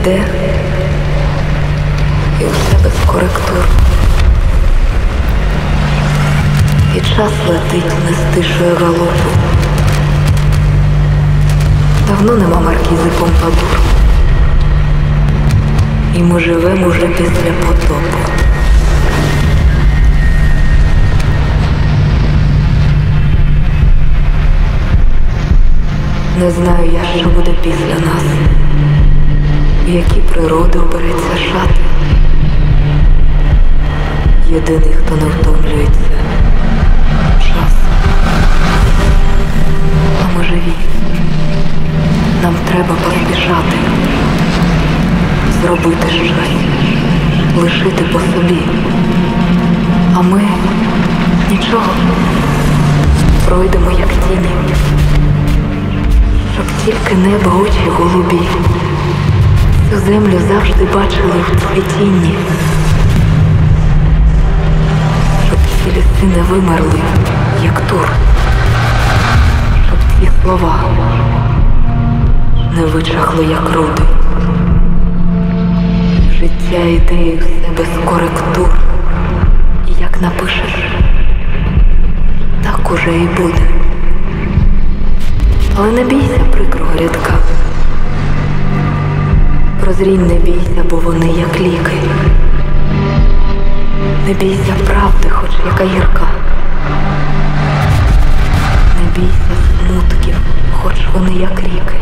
йде, і все без коректур. І час летить, не стишує галопу. Давно нема маркізи Помпадур. І ми живемо уже після потопу. Не знаю я, що буде після нас, в які природи обереться шати. Єдиний, хто не втомлюється — час. А ми живі. Нам треба поспішати, зробити щось, лишити по собі. А ми нічого, пройдемо як тіні, щоб тільки небо, очі голубі цю землю завжди бачили в цвітінні, щоб ці ліси не вимерли, як тур, щоб ці слова не вичахли, як руди. Життя ідеї все без коректур, і як напишеш, так уже і буде. Але не бійся прикрого рядка. Прозрінь не бійся, бо вони як ліки. Не бійся правди, хоч яка гірка. Не бійся смутків, хоч вони як ріки.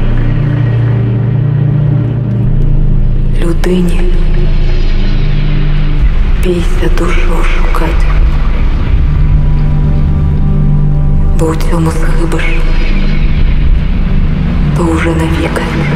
Людині бійся душу шукать, бо у цьому схибиш, то уже навіки.